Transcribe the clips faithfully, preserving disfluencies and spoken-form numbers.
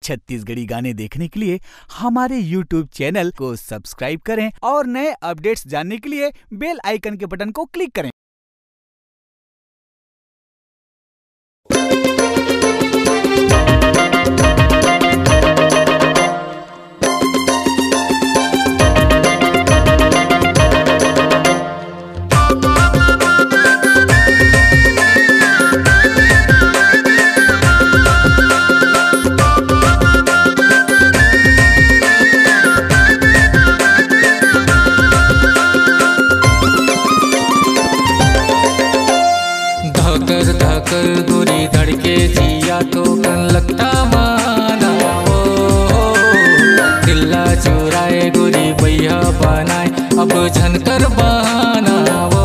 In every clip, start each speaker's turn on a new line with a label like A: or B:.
A: छत्तीसगढ़ी गाने देखने के लिए हमारे यूट्यूब चैनल को सब्सक्राइब करें और नए अपडेट्स जानने के लिए बेल आइकन के बटन को क्लिक करें।
B: धकर धकर गोरी धड़के जिया तो कन लगता माना वो दिल्ला चुराए गोरी भैया बनाए अब झनकर बहाना वो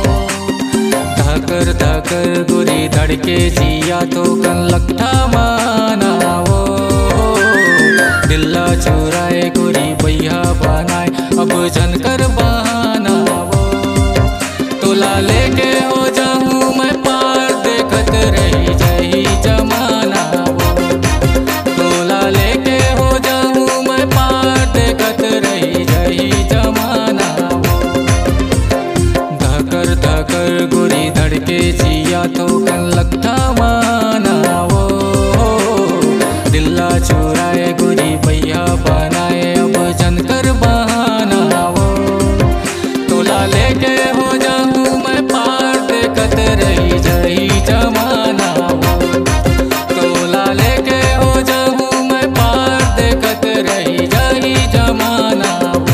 B: धकर धकर गोरी धड़के जिया तो कन लगता माना वो दिल्ला चुराए गोरी भैया बनाए अब झनकर बहाना वो तोला लेके हो जाऊं मैं पार देखत रही जही जमाना वो तोला लेके हो जाऊं मैं पार देखत रही जही जमाना वो धकर धकर गोरी धड़के जिया तो कन लगता माना वो दिल्ला चुराए गोरी भैया बनाए अब जनकर बहाना वो तोला लेके हो जाऊं मैं पार देखत रही जही जमाना वो तोला लेके हो जाऊं मैं पार देखत रही जही जमाना वो।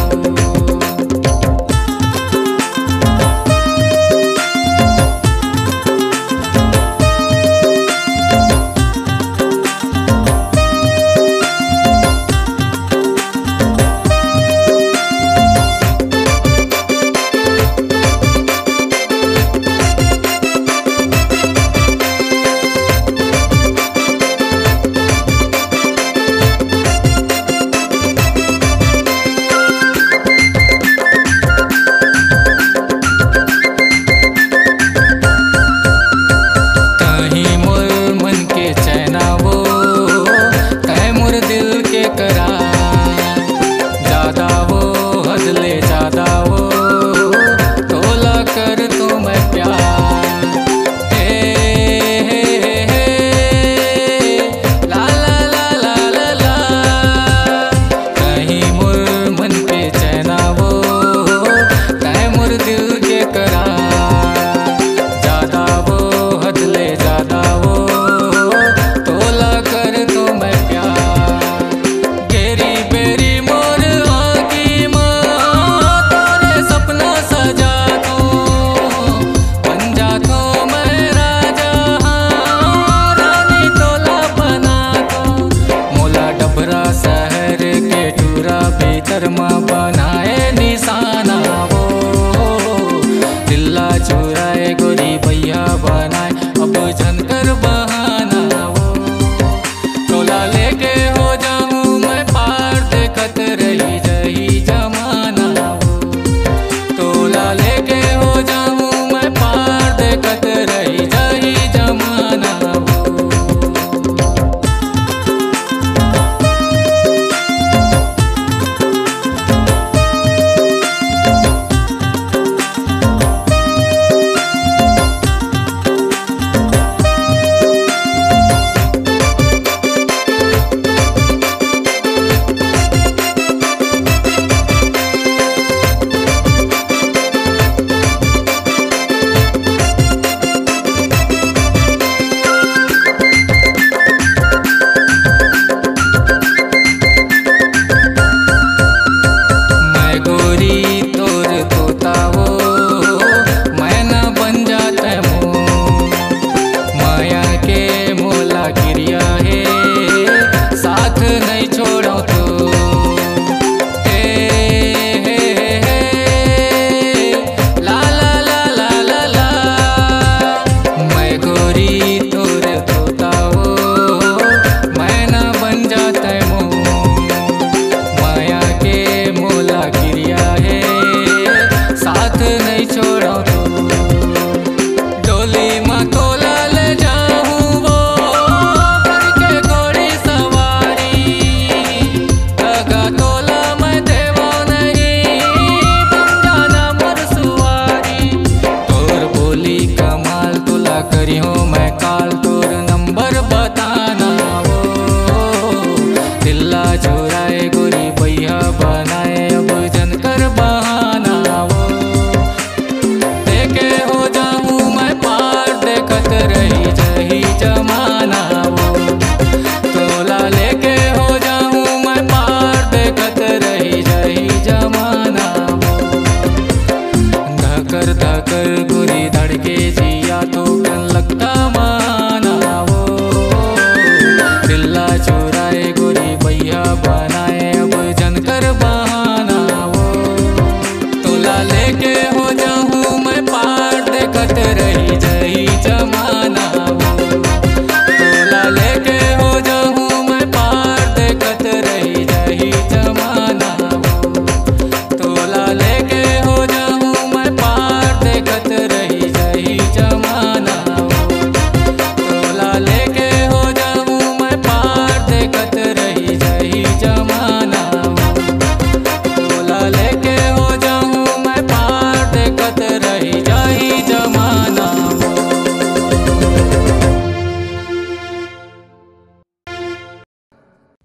B: बनाए निशाना वो दिल्ला चुराए गोरी भैया बनाए अब झनकर बहाना वो तोला लेके हो जाऊं मैं पार देखत रही जही जमाना वो तोला लेके हो जाऊं मैं पार देखत रही जही जमाना वो।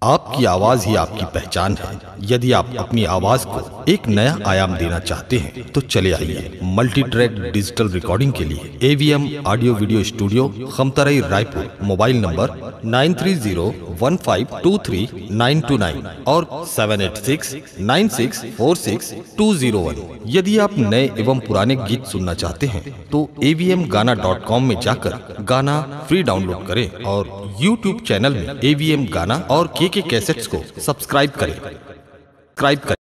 C: आपकी आवाज ही आपकी पहचान है। यदि आप अपनी आवाज को एक नया आयाम देना चाहते हैं तो चले आइए मल्टी ट्रैक डिजिटल रिकॉर्डिंग के लिए AVM audio video studio, Khamtarai, Raipur. Mobile number nine three zero one five two three nine two nine और seven eight six nine six four six two zero one. यदि आप नए एवं पुराने गीत सुनना चाहते हैं तो एवीएम गाना डॉट कॉम में जाकर गाना फ्री डाउनलोड करें और यूट्यूब चैनल में एवीएम गाना और के के कैसेट्स को सब्सक्राइब करें। सब्सक्राइब करें।